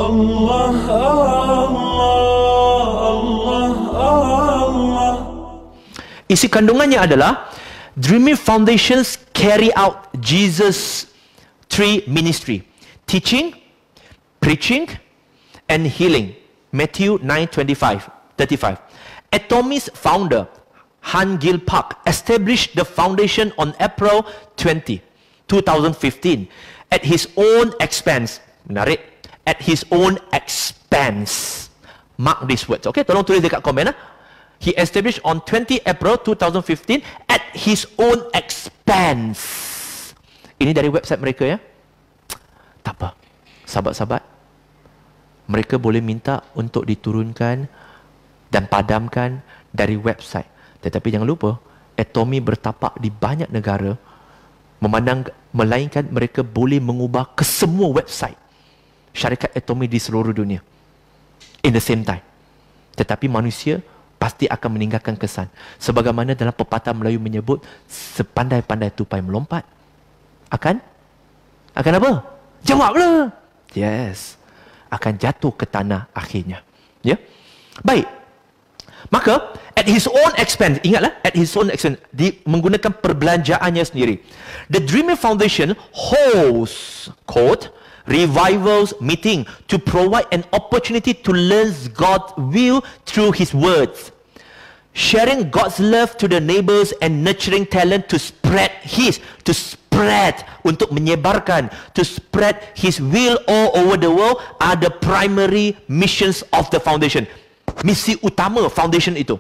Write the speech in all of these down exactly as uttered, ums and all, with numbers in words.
Allah, Allah, Allah. Isi kandungannya adalah Dreamy Foundations carry out Jesus three ministry: teaching, preaching, and healing. Matthew nine twenty-five, thirty-five. Atomy's founder, Han Gil Park, established the foundation on April twentieth, two thousand fifteen at his own expense. Menarik. At his own expense. Mark these words. Okay, tolong tulis dekat komen. Ha? He established on twentieth April two thousand fifteen at his own expense. Ini dari website mereka ya. Tak apa. Sahabat-sahabat, mereka boleh minta untuk diturunkan dan padamkan dari website. Tetapi jangan lupa, Atomy bertapak di banyak negara, memandang melainkan mereka boleh mengubah ke semua website syarikat Atomy di seluruh dunia in the same time. Tetapi manusia pasti akan meninggalkan kesan. Sebagaimana dalam pepatah Melayu menyebut, sepandai-pandai tupai melompat akan akan apa? Jawablah. Yes. Akan jatuh ke tanah akhirnya. Ya. Baik. Maka at his own expense, ingatlah, at his own expense, di, menggunakan perbelanjaannya sendiri. The Dreamy Foundation holds, quote, revivals meeting to provide an opportunity to learn God's will through His words, sharing God's love to the neighbors and nurturing talent to spread His, to spread, untuk menyebarkan, to spread His will all over the world are the primary missions of the foundation. Misi utama foundation itu.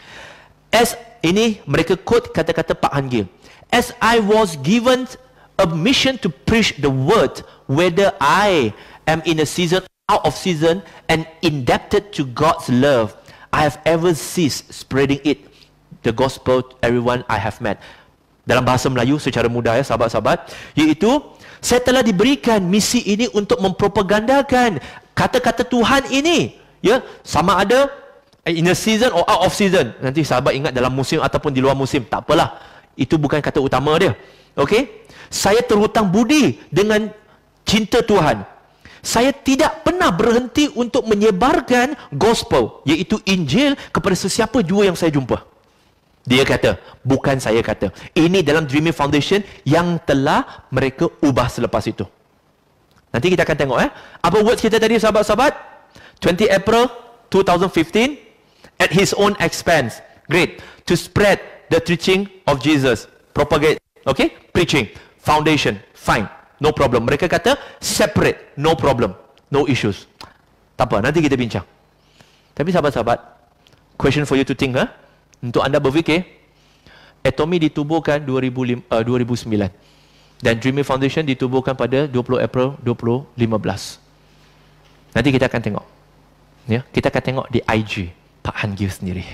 As ini mereka quote kata-kata Pak Han Gil. As I was given a mission to preach the word, whether I am in a season, out of season, and indebted to God's love, I have ever ceased spreading it, the gospel to everyone I have met. Dalam bahasa Melayu secara mudah ya sahabat-sahabat, iaitu saya telah diberikan misi ini untuk mempropagandakan kata-kata Tuhan ini, ya, sama ada in a season or out of season. Nanti sahabat ingat dalam musim ataupun di luar musim, tak apalah, itu bukan kata utama dia. Okey, saya terhutang budi dengan cinta Tuhan. Saya tidak pernah berhenti untuk menyebarkan gospel, iaitu Injil, kepada sesiapa jua yang saya jumpa. Dia kata, bukan saya kata. Ini dalam Dreamy Foundation yang telah mereka ubah selepas itu. Nanti kita akan tengok eh, apa words kita tadi sahabat-sahabat? twentieth April two thousand fifteen, at his own expense. Great. To spread the teaching of Jesus. Propagate. Okay? Preaching. Foundation. Fine. No problem. Mereka kata separate. No problem. No issues. Tak apa. Nanti kita bincang. Tapi sahabat-sahabat, question for you to think. Huh? Untuk anda berfikir, Atomy ditubuhkan dua ribu lima, uh, dua ribu sembilan. Dan Dreamy Foundation ditubuhkan pada dua puluh April dua ribu lima belas. Nanti kita akan tengok. Ya, kita akan tengok di I G Pak Han Gil sendiri.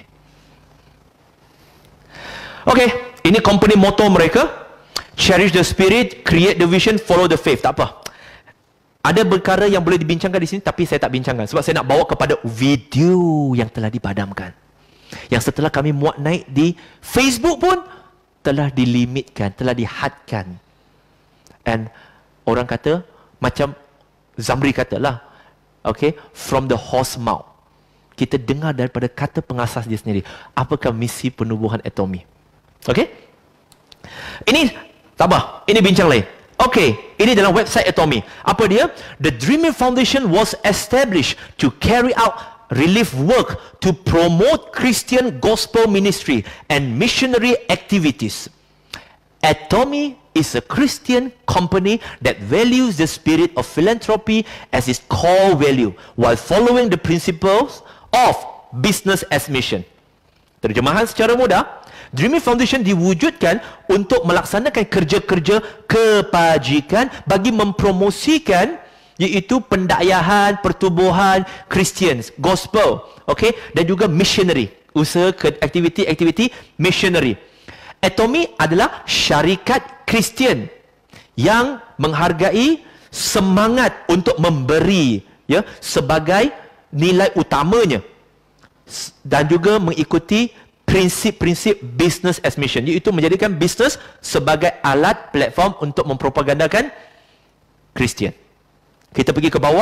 Okey, ini company motto mereka. Cherish the spirit, create the vision, follow the faith. Tak apa. Ada perkara yang boleh dibincangkan di sini, tapi saya tak bincangkan. Sebab saya nak bawa kepada video yang telah dipadamkan. Yang setelah kami muat naik di Facebook pun, telah dilimitkan, telah dihadkan. And orang kata, macam Zamri katalah, okay, from the horse mouth. Kita dengar daripada kata pengasas dia sendiri. Apakah misi penubuhan Atomy? Okay? Ini, tak apa, ini bincang lain. Okay, ini dalam website Atomy. Apa dia? The Dreamy Foundation was established to carry out relief work to promote Christian gospel ministry and missionary activities. Atomy is a Christian company that values the spirit of philanthropy as its core value while following the principles of business as mission. Terjemahan secara mudah, Dreamy Foundation diwujudkan untuk melaksanakan kerja-kerja kebajikan bagi mempromosikan, iaitu pendayahan, pertubuhan Christians, gospel, okay, dan juga missionary, usaha aktiviti-aktiviti missionary. Atomy adalah syarikat Kristian yang menghargai semangat untuk memberi, ya, sebagai nilai utamanya, dan juga mengikuti prinsip-prinsip business as mission, iaitu menjadikan bisnes sebagai alat platform untuk mempropagandakan Kristian. Kita pergi ke bawah,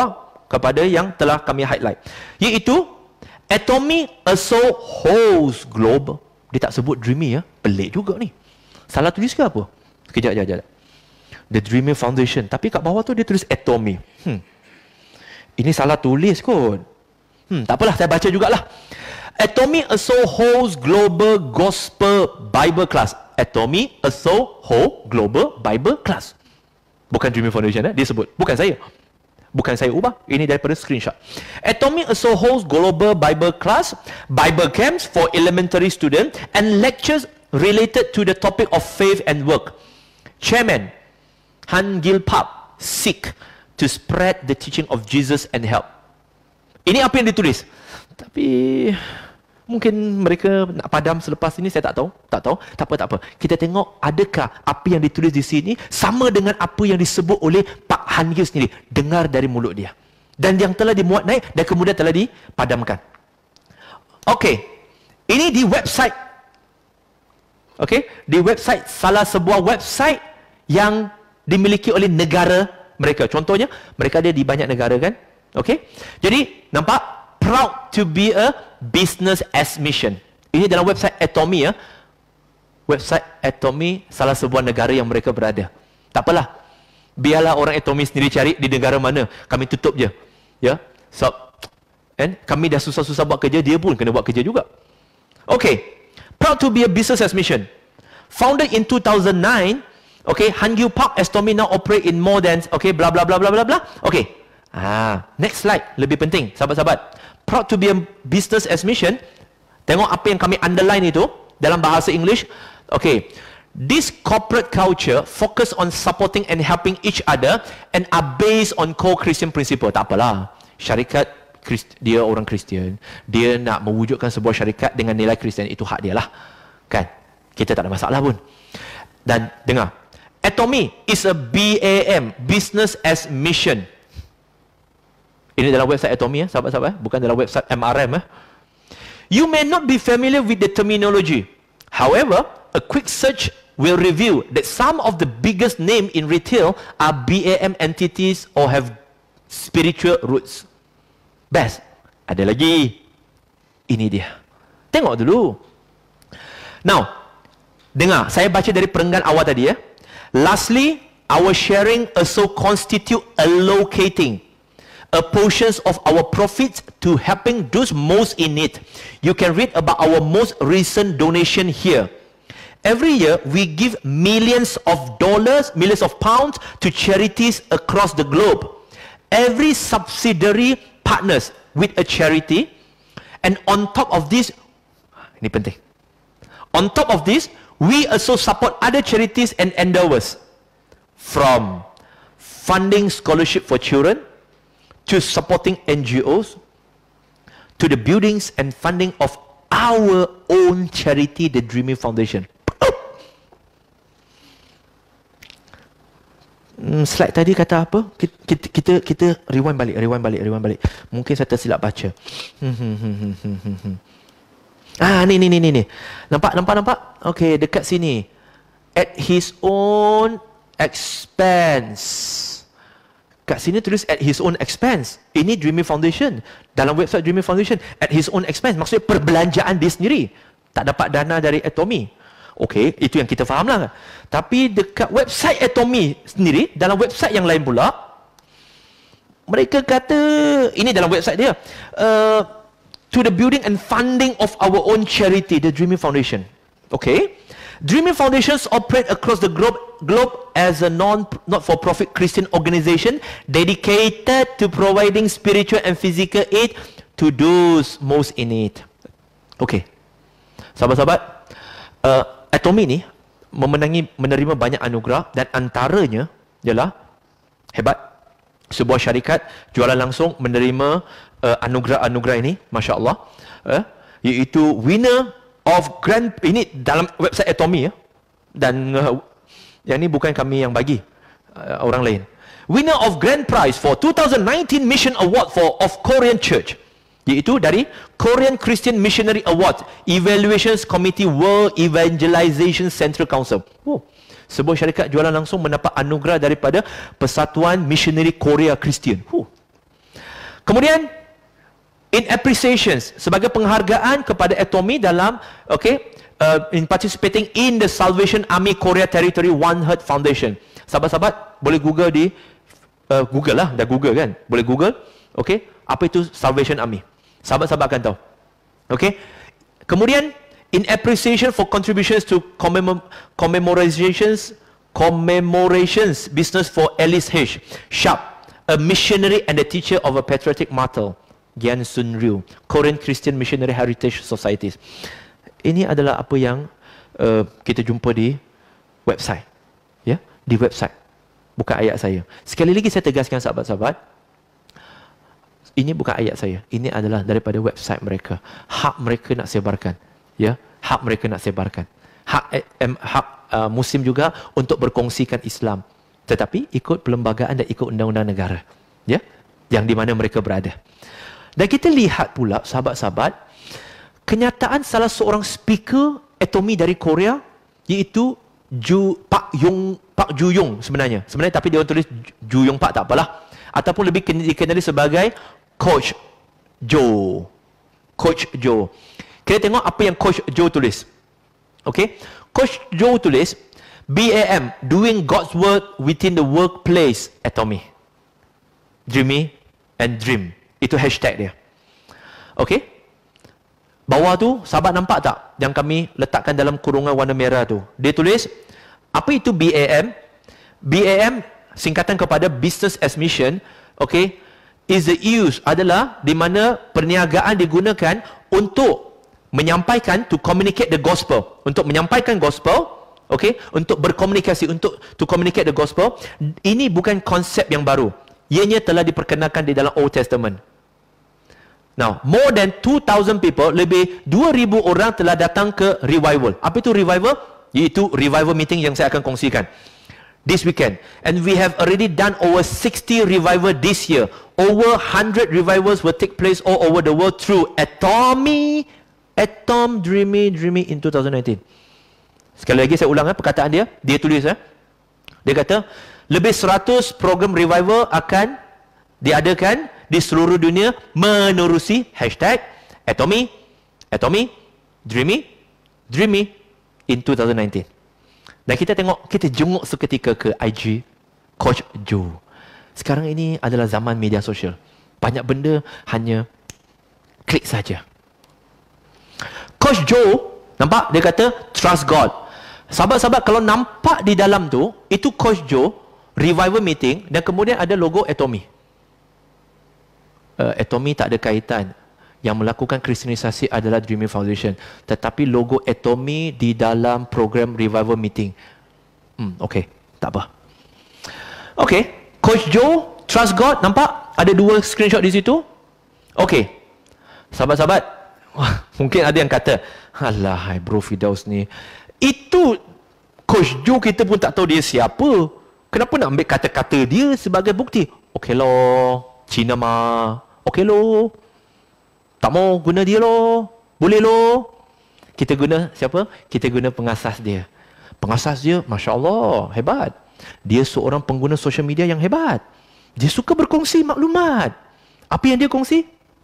kepada yang telah kami highlight, iaitu Atomy also holds globe. Dia tak sebut Dreamy ya. Pelik juga ni. Salah tulis ke apa? Kejap, kejap, kejap. The Dreamy Foundation. Tapi kat bawah tu dia tulis Atomy. Hmm. Ini salah tulis kot. Hmm, tak apalah, saya baca jugalah. Atomy also holds global gospel Bible class. Atomy also hold global Bible class. Bukan Dreamy Foundation, eh? Dia sebut. Bukan saya. Bukan saya ubah. Ini daripada screenshot. Atomy also holds global Bible class, Bible camps for elementary students, and lectures related to the topic of faith and work. Chairman Han Gil Pap seek to spread the teaching of Jesus and help. Ini apa yang ditulis. Tapi mungkin mereka nak padam selepas ini, saya tak tahu. Tak tahu. Tak apa, tak apa. Kita tengok adakah apa yang ditulis di sini sama dengan apa yang disebut oleh Pak Han Gil sendiri. Dengar dari mulut dia. Dan yang telah dimuat naik dan kemudian telah dipadamkan. Okey. Ini di website. Okey. Di website, salah sebuah website yang dimiliki oleh negara mereka. Contohnya, mereka ada di banyak negara kan. Okey. Jadi, nampak? Proud to be a business as mission. Ini dalam website Atomy ya. Website Atomy salah sebuah negara yang mereka berada. Tak apalah. Biarlah orang Atomy sendiri cari di negara mana. Kami tutup je. Ya. So, and kami dah susah-susah buat kerja, dia pun kena buat kerja juga. Okay. Proud to be a business as mission. Founded in two thousand nine, okay, Han Gil Park Atomy now operate in more than, okay, blah blah blah blah blah blah. Okay. Ah, next slide, lebih penting, sahabat-sahabat. Proud to be a business as mission. Tengok apa yang kami underline itu dalam bahasa English. Okay. This corporate culture focus on supporting and helping each other and are based on core Christian principle. Tak apalah. Syarikat, dia orang Kristian. Dia nak mewujudkan sebuah syarikat dengan nilai Kristian. Itu hak dia lah. Kan? Kita tak ada masalah pun. Dan dengar. Atomy is a B A M, Business as Mission. Ini dalam website Atomy ya, sahabat-sahabat, eh? Bukan dalam website M R M. Eh? You may not be familiar with the terminology. However, a quick search will reveal that some of the biggest names in retail are B A M entities or have spiritual roots. Best. Ada lagi. Ini dia. Tengok dulu. Now, dengar, saya baca dari perenggan awal tadi ya. Lastly, our sharing also constitute allocating a portions of our profits to helping those most in need. You can read about our most recent donation here. Every year, we give millions of dollars, millions of pounds to charities across the globe. Every subsidiary partners with a charity, and on top of this, ini penting. On top of this, we also support other charities and endeavors, from funding scholarship for children, to supporting N G Os, to the buildings and funding of our own charity, the Dreamy Foundation. Hmm, slide tadi kata apa? Kita, kita, kita, kita rewind balik, rewind balik, rewind balik. Mungkin saya tersilap baca. Hmm, hmm, hmm, hmm, hmm, hmm. Ah, ni, ni, ni, ni, ni. Nampak, nampak, nampak? Okay, dekat sini. At his own expense. Kat sini tulis at his own expense. Ini Dreamy Foundation. Dalam website Dreamy Foundation, at his own expense. Maksudnya perbelanjaan dia sendiri. Tak dapat dana dari Atomy. Okey, itu yang kita faham lah. Tapi dekat website Atomy sendiri, dalam website yang lain pula, mereka kata, ini dalam website dia, uh, to the building and funding of our own charity, the Dreamy Foundation. Okay. Dreamy Foundations operate across the globe, globe as a non, not-for-profit Christian organization dedicated to providing spiritual and physical aid to those most in need. Okay. Sahabat-sahabat, uh, Atomy ni memenangi, menerima banyak anugerah dan antaranya ialah, hebat, sebuah syarikat jualan langsung menerima uh, anugerah-anugerah ini, Masya Allah, uh, iaitu winner of grand, ini dalam website Atomy ya. Dan uh, yang ni bukan kami yang bagi, uh, orang lain. Winner of grand prize for two thousand nineteen Mission Award for of Korean Church, iaitu dari Korean Christian Missionary Award, Evaluations Committee World Evangelization Central Council. Oh, sebuah syarikat jualan langsung mendapat anugerah daripada Persatuan Missionary Korea Kristian. Oh. Kemudian in appreciations, sebagai penghargaan kepada Atomy dalam okay, uh, in participating in the Salvation Army Korea Territory One Heart Foundation. Sahabat-sahabat boleh Google di uh, Google lah, dah Google kan? Boleh Google. Okay, apa itu Salvation Army? Sahabat-sahabat akan tahu. Okay. Kemudian in appreciation for contributions to commemor commemorations commemorations business for Alice H. Sharp, a missionary and a teacher of a patriotic martyr, Gyan Sun Ryu, Korean Christian Missionary Heritage Societies. Ini adalah apa yang uh, kita jumpa di website. Ya, di website. Bukan ayat saya. Sekali lagi saya tegaskan sahabat-sahabat, ini bukan ayat saya. Ini adalah daripada website mereka. Hak mereka nak sebarkan. Ya, hak mereka nak sebarkan. Hak eh, hak uh, Muslim juga untuk berkongsikan Islam. Tetapi ikut perlembagaan dan ikut undang-undang negara. Ya, yang di mana mereka berada. Dan kita lihat pula sahabat-sahabat, kenyataan salah seorang speaker Atomy dari Korea, iaitu Ju, Pak Yong Pak Ju Yong sebenarnya. Sebenarnya tapi dia tulis Ju Yong Pak, tak apalah. Ataupun lebih dikenali sebagai Coach Joe. Coach Joe. Kita tengok apa yang Coach Joe tulis. Okay? Coach Joe tulis B A M, doing God's work within the workplace Atomy. Dreamy and dream. Itu hashtag dia. Okay? Bawah tu, sahabat nampak tak yang kami letakkan dalam kurungan warna merah tu? Dia tulis, apa itu B A M? B A M singkatan kepada Business as Mission. Okay? Is the use adalah di mana perniagaan digunakan untuk menyampaikan, to communicate the gospel, untuk menyampaikan gospel, okay, untuk berkomunikasi, untuk to communicate the gospel. Ini bukan konsep yang baru. Ianya telah diperkenalkan di dalam Old Testament. Now, more than two thousand people, lebih dua ribu orang telah datang ke revival. Apa itu revival? Iaitu revival meeting yang saya akan kongsikan this weekend. And we have already done over sixty revival this year. Over one hundred revivals will take place all over the world through Atomy, Atom Dreamy Dreamy in twenty nineteen. Sekali lagi saya ulang eh, perkataan dia. Dia tulis eh. Dia kata, lebih seratus program revival akan diadakan di seluruh dunia menerusi hashtag Atomy, Atomy, Dreamy, Dreamy in twenty nineteen. Dan kita tengok, kita jenguk seketika ke I G Coach Joe. Sekarang ini adalah zaman media sosial. Banyak benda hanya klik saja. Coach Joe, nampak? Dia kata, trust God. Sahabat-sahabat, kalau nampak di dalam tu, itu Coach Joe, revival meeting, dan kemudian ada logo Atomy. Uh, Atomy tak ada kaitan. Yang melakukan kristenisasi adalah Dreamy Foundation. Tetapi logo Atomy di dalam program revival meeting. Hmm, okay. Tak apa. Okay. Coach Joe, trust God. Nampak? Ada dua screenshot di situ. Okay. Sahabat-sahabat, wah, mungkin ada yang kata, alah, bro Firdaus ni. Itu Coach Joe, kita pun tak tahu dia siapa. Kenapa nak ambil kata-kata dia sebagai bukti? Okay loh, Cina mah. Okay loh. Tak mau guna dia loh. Boleh loh. Kita guna siapa? Kita guna pengasas dia. Pengasas dia, Masya Allah, hebat. Dia seorang pengguna social media yang hebat. Dia suka berkongsi maklumat. Apa yang dia kongsi?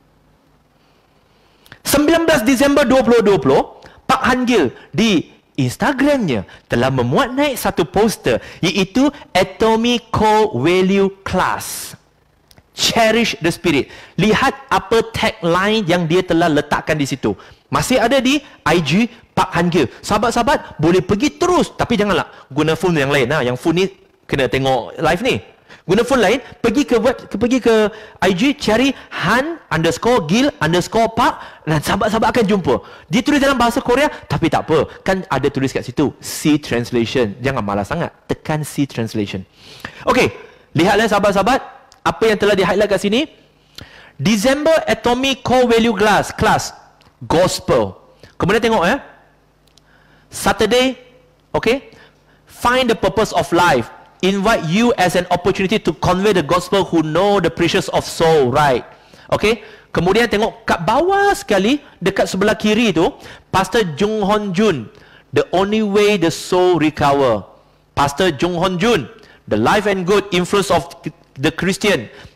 sembilan belas Disember dua ribu dua puluh, Pak Han Gil di Instagramnya telah memuat naik satu poster, iaitu Atomy Core Value Class. Cherish the Spirit. Lihat apa tagline yang dia telah letakkan di situ. Masih ada di I G Pak Han Gil. Sahabat-sahabat boleh pergi terus, tapi janganlah guna phone yang lain. Ha, yang phone ni kena tengok live ni. Guna phone lain, pergi ke web, ke, pergi ke I G, cari Han underscore Gil underscore Pak, dan sahabat-sahabat akan jumpa. Dia tulis dalam bahasa Korea, tapi tak apa, kan ada tulis kat situ C translation. Jangan malas sangat, tekan C translation. Okey, lihatlah sahabat-sahabat apa yang telah di-highlight kat sini. December Atomy Core Value Class, class Gospel. Kemudian tengok eh. Saturday, okay, find the purpose of life. Invite you as an opportunity to convey the gospel who know the precious of soul, right? Okay. Kemudian tengok kat bawah sekali, dekat sebelah kiri tu, Pastor Jung Hon Jun, the only way the soul recover. Pastor Jung Hon Jun, the life and good influence of the Christian.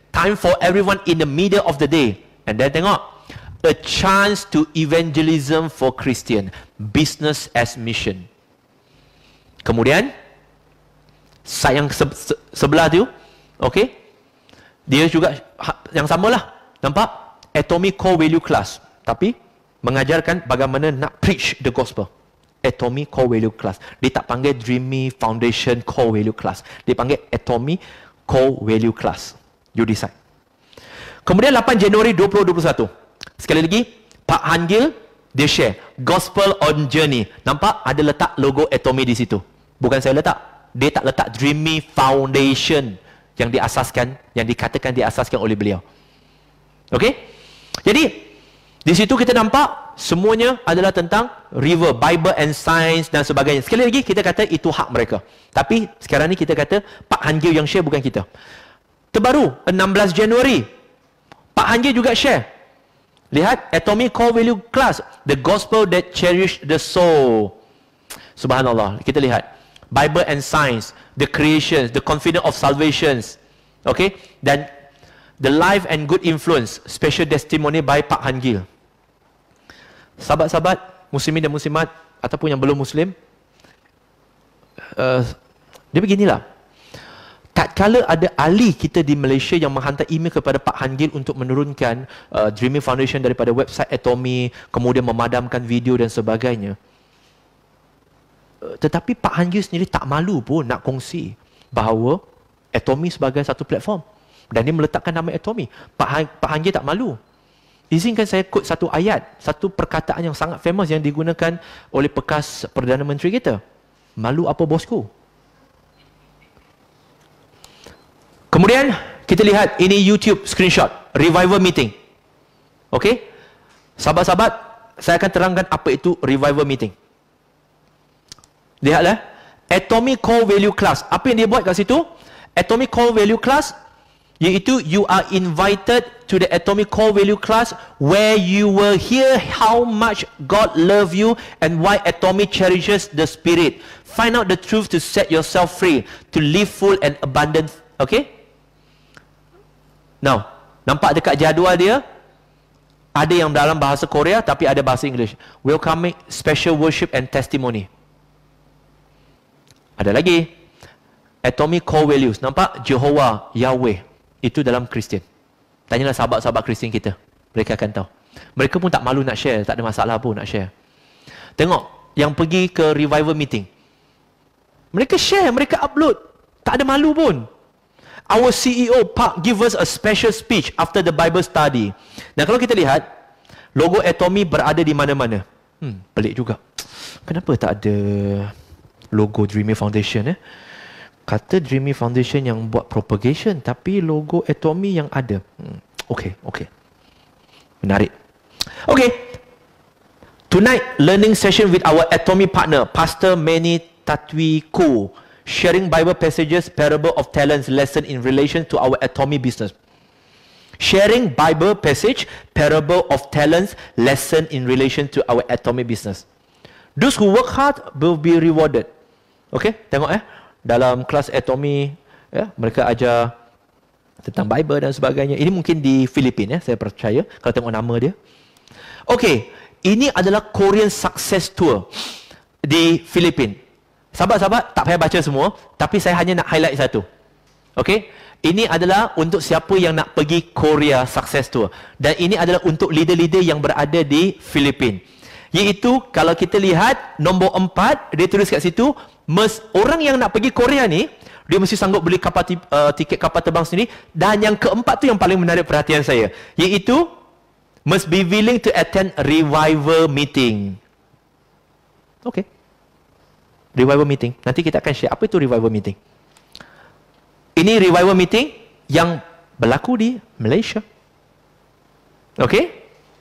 time for everyone in the middle of the day. And then tengok, a chance to evangelism for Christian, business as mission. Kemudian site yang se- se- sebelah tu, okay, dia juga ha- yang samalah, nampak? Atomic Core Value Class, tapi mengajarkan bagaimana nak preach the gospel. Atomic Core Value Class. Dia tak panggil Dreamy Foundation Core Value Class. Dia panggil Atomic Core Value Class. You decide. Kemudian lapan Januari dua ribu dua puluh satu. Sekali lagi, Pak Han Gil, dia share Gospel on Journey. Nampak? Ada letak logo Atomic di situ. Bukan saya letak. Dia tak letak Dreamy Foundation yang diasaskan, yang dikatakan diasaskan oleh beliau. Okey? Jadi, di situ kita nampak semuanya adalah tentang river, Bible and Science dan sebagainya. Sekali lagi kita kata itu hak mereka. Tapi sekarang ni kita kata Pak Han Gil yang share, bukan kita. Terbaru enam belas Januari, Pak Han Gil juga share. Lihat Atomic Core Value Class, the gospel that cherish the soul. Subhanallah. Kita lihat Bible and Science, the creations, the confidence of salvations. Okay? Dan the life and good influence, special testimony by Pak Han Gil. Sahabat-sahabat, muslimin dan muslimat, ataupun yang belum muslim, uh, dia beginilah. Tatkala ada ahli kita di Malaysia yang menghantar email kepada Pak Han Gil untuk menurunkan uh, Dreamy Foundation daripada website Atomy, kemudian memadamkan video dan sebagainya. Uh, tetapi Pak Han Gil sendiri tak malu pun nak kongsi bahawa Atomy sebagai satu platform. Dan dia meletakkan nama Atomy. Pak Han, Pak Han Gil tak malu. Izinkan saya quote satu ayat, satu perkataan yang sangat famous yang digunakan oleh bekas Perdana Menteri kita. Malu apa bosku? Kemudian kita lihat ini YouTube screenshot revival meeting. Okey? Sahabat-sahabat, saya akan terangkan apa itu revival meeting. Lihatlah, Atomic Core Value Class. Apa yang dia buat kat situ? Atomic Core Value Class, iaitu you are invited to the Atomic Core Value Class where you will hear how much God love you and why Atomic cherishes the Spirit. Find out the truth to set yourself free, to live full and abundant. Okay? Now, nampak dekat jadual dia, ada yang dalam bahasa Korea tapi ada bahasa English. Welcoming special worship and testimony. Ada lagi Atomic Core Values. Nampak? Jehovah, Yahweh. Itu dalam Kristian. Tanyalah sahabat-sahabat Kristian kita. Mereka akan tahu. Mereka pun tak malu nak share. Tak ada masalah pun nak share. Tengok, yang pergi ke revival meeting. Mereka share, mereka upload. Tak ada malu pun. Our C E O, Park, give us a special speech after the Bible study. Dan kalau kita lihat, logo Atomy berada di mana-mana. Hmm, pelik juga. Kenapa tak ada logo Dreamy Foundation eh? Kata Dreamy Foundation yang buat propagation, tapi logo Atomy yang ada. Hmm. Okey, okey. Menarik. Okey. Tonight, learning session with our Atomy partner, Pastor Manny Tatwiku, sharing Bible passages, parable of talents, lesson in relation to our Atomy business. Sharing Bible passage, parable of talents, lesson in relation to our Atomy business. Those who work hard will be rewarded. Okey, tengok eh. Dalam kelas Atomy, ya, mereka ajar tentang Bible dan sebagainya. Ini mungkin di Filipina, ya, saya percaya kalau tengok nama dia. Okey, ini adalah Korean Success Tour di Filipina. Sahabat-sahabat, tak payah baca semua, tapi saya hanya nak highlight satu. Okey, ini adalah untuk siapa yang nak pergi Korea Success Tour. Dan ini adalah untuk leader-leader yang berada di Filipina. Iaitu, kalau kita lihat, nombor empat, dia tulis kat situ, Mes, orang yang nak pergi Korea ni, dia mesti sanggup beli kapal, uh, tiket kapal terbang sendiri. Dan yang keempat tu yang paling menarik perhatian saya, iaitu must be willing to attend revival meeting. Okay, revival meeting. Nanti kita akan share apa itu revival meeting. Ini revival meeting yang berlaku di Malaysia. Okay,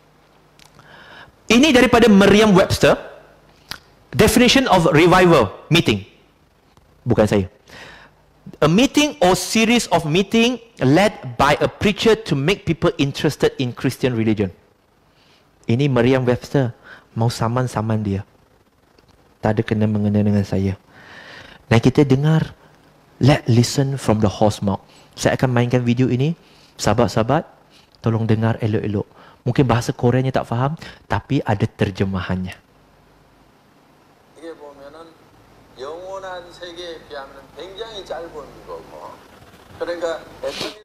ini daripada Merriam-Webster. Definition of revival meeting. Bukan saya. A meeting or series of meeting led by a preacher to make people interested in Christian religion. Ini Merriam-Webster. Mau saman-saman dia. Tak ada kena-mengena dengan saya. Dan kita dengar, let listen from the horse mouth. Saya akan mainkan video ini Sahabat-sahabat, tolong dengar elok-elok. Mungkin bahasa Koreanya tak faham, tapi ada terjemahannya. 이게 보면은 영원한 세계에 비하면 굉장히 짧은 거고, 그러니까 애터미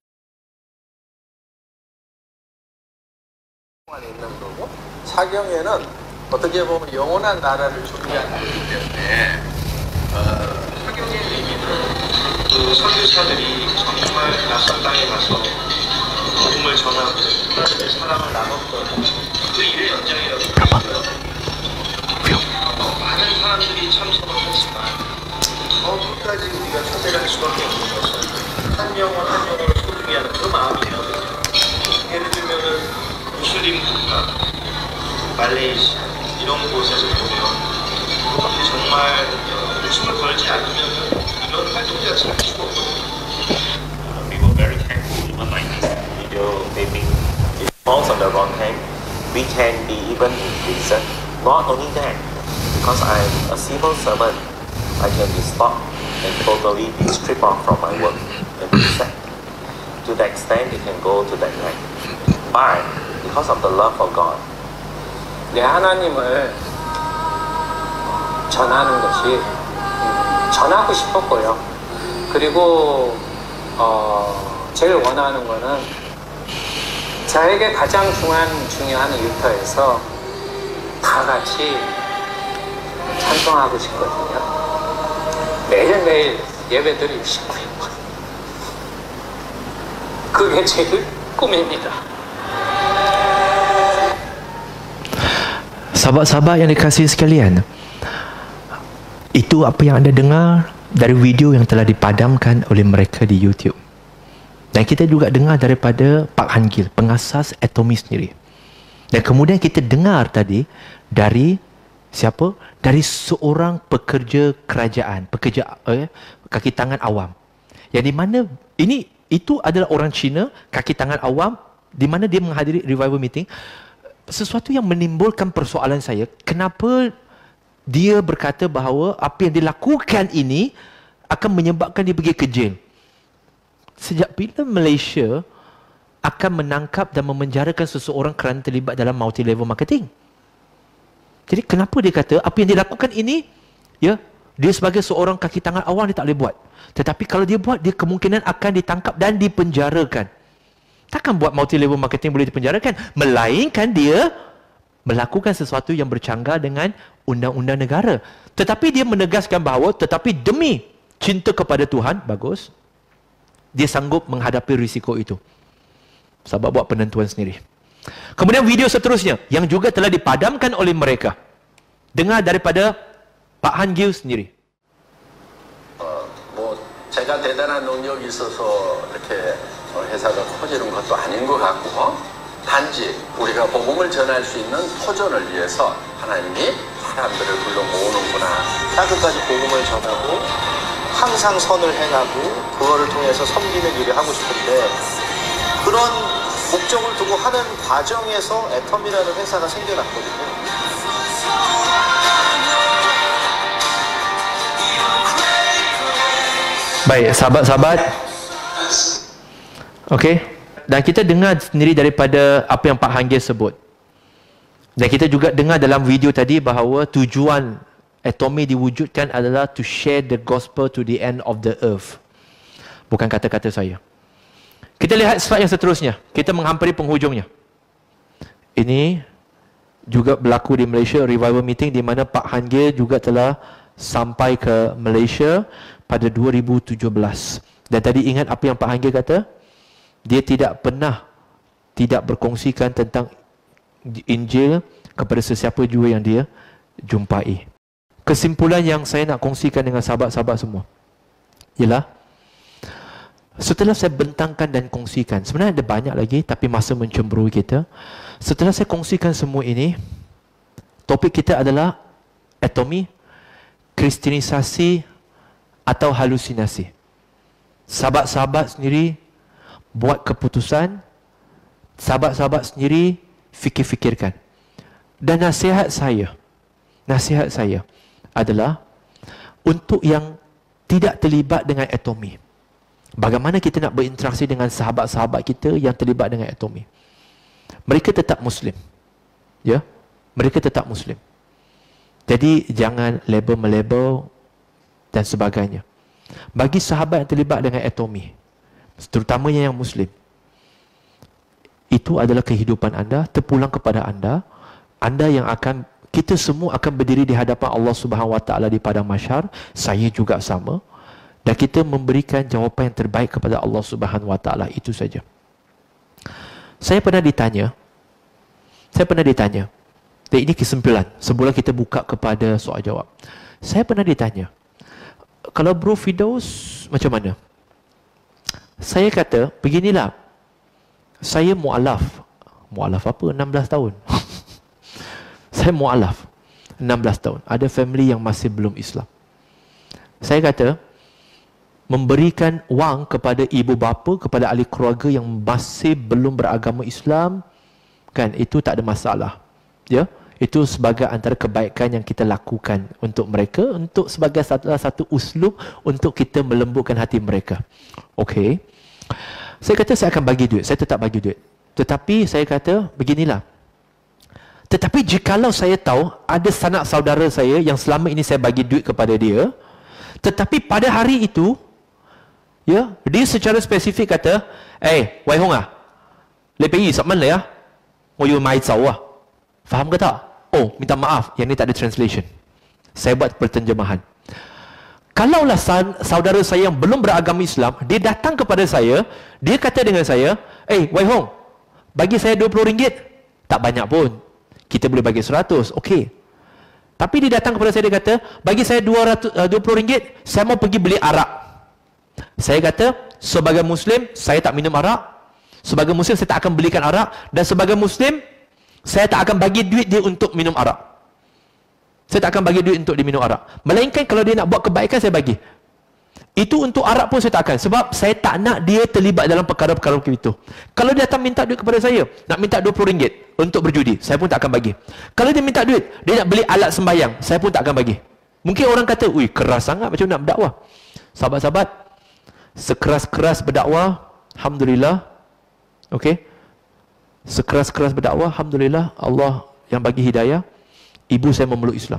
동안 있는 거고, 사경에는 어떻게 보면 영원한 나라를 준비하는 거기 때문에 어, 사경의 의미는 그 선교사들이 정말 낯선 땅에 가서 복음을 전하고 하나님의 사랑을 나눴던 그 일의 연장이라고 보고요. 어, 많은 사람들이 참석을 하지만 더 끝까지 우리가 찾아갈 수밖에 없는 것은 한 영혼 한 영혼을 소중히 하는 그 마음이거든요. 예를 들면은 무슬림 국가, 말레이시아 이런 곳에서 보면 그것이 정말 목숨을 걸지 않으면 이런 활동 자체를 할 수가 없거든요. We were very thankful even like this video maybe it falls on the wrong hand. We can be even in prison. Not only that, because I'm a civil servant, I can be stopped and totally be stripped off from my work and be sacked. To the extent they can go to that land. But because of the love of God, 내 하나님을 전하는 것이 전하고 싶었고요. 그리고 어, 제일 원하는 거는 저에게 가장 중요한 중요한 일터에서 다 같이 찬송하고 싶거든요. 매일매일 예배 드리고 싶고요. 그게 제일 꿈입니다. Sahabat-sahabat yang dikasihi sekalian, itu apa yang anda dengar dari video yang telah dipadamkan oleh mereka di YouTube. Dan kita juga dengar daripada Pak Han Gil, pengasas Atomy sendiri. Dan kemudian kita dengar tadi dari siapa? Dari seorang pekerja kerajaan, pekerja eh, kaki tangan awam. Yang di mana ini itu adalah orang Cina, kaki tangan awam, di mana dia menghadiri revival meeting. Sesuatu yang menimbulkan persoalan saya, kenapa dia berkata bahawa apa yang dilakukan ini akan menyebabkan dia pergi ke jail. Sejak bila Malaysia akan menangkap dan memenjarakan seseorang kerana terlibat dalam multi-level marketing? Jadi kenapa dia kata apa yang dia lakukan ini, ya, dia sebagai seorang kaki tangan awam dia tak boleh buat. Tetapi kalau dia buat, dia kemungkinan akan ditangkap dan dipenjarakan. Takkan buat multi-level marketing boleh dipenjarakan, melainkan dia melakukan sesuatu yang bercanggah dengan undang-undang negara. Tetapi dia menegaskan bahawa tetapi demi cinta kepada Tuhan, bagus, dia sanggup menghadapi risiko itu. Sahabat buat penentuan sendiri. Kemudian video seterusnya yang juga telah dipadamkan oleh mereka. Dengar daripada Pak Han Gil sendiri. 어, 뭐 제가 대단한 능력이 있어서 이렇게 회사가 커지는 것도 아닌 것 같고, 단지 우리가 복음을 전할 수 있는 터전을 위해서 하나님이 사람들을 불러 모으는구나. 땅끝까지 복음을 전하고 항상 선을 행하고 그거를 통해서 섬기는 일을 하고 싶은데, 그런 목적을 두고 하는 과정에서 애텀이라는 회사가 생겨났거든요. Baik, sahabat-sahabat. Okey. Dan kita dengar sendiri daripada apa yang Pak Han Gil sebut. Dan kita juga dengar dalam video tadi bahawa tujuan Atomy diwujudkan adalah to share the gospel to the end of the earth. Bukan kata-kata saya. Kita lihat slide yang seterusnya. Kita menghampiri penghujungnya. Ini juga berlaku di Malaysia, revival meeting di mana Pak Han Gil juga telah sampai ke Malaysia pada dua ribu tujuh belas. Dan tadi ingat apa yang Pak Han Gil kata? Dia tidak pernah tidak berkongsikan tentang Injil kepada sesiapa jua yang dia jumpai. Kesimpulan yang saya nak kongsikan dengan sahabat-sahabat semua ialah, setelah saya bentangkan dan kongsikan, sebenarnya ada banyak lagi tapi masa mencemburui kita. Setelah saya kongsikan semua ini, topik kita adalah Atomy, kristenisasi atau halusinasi. Sahabat-sahabat sendiri buat keputusan, sahabat-sahabat sendiri fikir-fikirkan. Dan nasihat saya, nasihat saya adalah untuk yang tidak terlibat dengan Atomy, Bagaimana kita nak berinteraksi dengan sahabat-sahabat kita yang terlibat dengan atomi? Mereka tetap Muslim. Ya, mereka tetap Muslim. Jadi jangan label-melabel dan sebagainya. Bagi sahabat yang terlibat dengan atomi, terutamanya yang Muslim, itu adalah kehidupan anda, terpulang kepada anda. Anda yang akan, kita semua akan berdiri di hadapan Allah Subhanahu Wa Taala di padang mahsyar. Saya juga sama. Dan kita memberikan jawapan yang terbaik kepada Allah Subhanahu Wa Taala. Itu saja. Saya pernah ditanya, saya pernah ditanya, dan ini kesimpulan sebelum kita buka kepada soal jawab. Saya pernah ditanya, kalau Bro Firdaus macam mana? Saya kata, beginilah. Saya mu'alaf. Mu'alaf apa? enam belas tahun. Saya mu'alaf. enam belas tahun. Ada family yang masih belum Islam. Saya kata, memberikan wang kepada ibu bapa, kepada ahli keluarga yang masih belum beragama Islam, kan, itu tak ada masalah. Ya, itu sebagai antara kebaikan yang kita lakukan untuk mereka, untuk sebagai satu, satu uslub untuk kita melembutkan hati mereka. Okey. Saya kata saya akan bagi duit, saya tetap bagi duit. Tetapi saya kata beginilah. Tetapi jikalau saya tahu ada sanak saudara saya yang selama ini saya bagi duit kepada dia, tetapi pada hari itu, ya, dia secara spesifik kata, "Eh, Wai Hong ah, lepei sama lah ya, mau you mai zao ah." Faham ke tak? Oh, minta maaf, yang ni tak ada translation. Saya buat penterjemahan. Kalaulah saudara saya yang belum beragama Islam, dia datang kepada saya, dia kata dengan saya, "Eh, Wai Hong, bagi saya dua puluh ringgit." Tak banyak pun. Kita boleh bagi seratus, okey. Tapi dia datang kepada saya, dia kata, "Bagi saya dua ratus, dua puluh ringgit, saya mau pergi beli arak." Saya kata, sebagai Muslim, saya tak minum arak. Sebagai Muslim, saya tak akan belikan arak. Dan sebagai Muslim, saya tak akan bagi duit dia untuk minum arak. Saya tak akan bagi duit untuk dia minum arak. Melainkan kalau dia nak buat kebaikan, saya bagi. Itu untuk arak pun saya tak akan. Sebab saya tak nak dia terlibat dalam perkara-perkara itu. Kalau dia datang minta duit kepada saya, nak minta dua puluh ringgit untuk berjudi, saya pun tak akan bagi. Kalau dia minta duit, dia nak beli alat sembahyang, saya pun tak akan bagi. Mungkin orang kata, "Ui, keras sangat macam nak berdakwah." Sahabat-sahabat, sekeras-keras berdakwah, alhamdulillah. Okey. Sekeras-keras berdakwah, alhamdulillah, Allah yang bagi hidayah. Ibu saya memeluk Islam.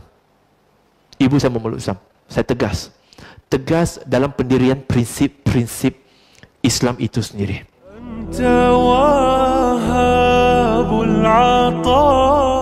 Ibu saya memeluk Islam. Saya tegas. Tegas dalam pendirian prinsip-prinsip Islam itu sendiri. أنت وهاب العطاء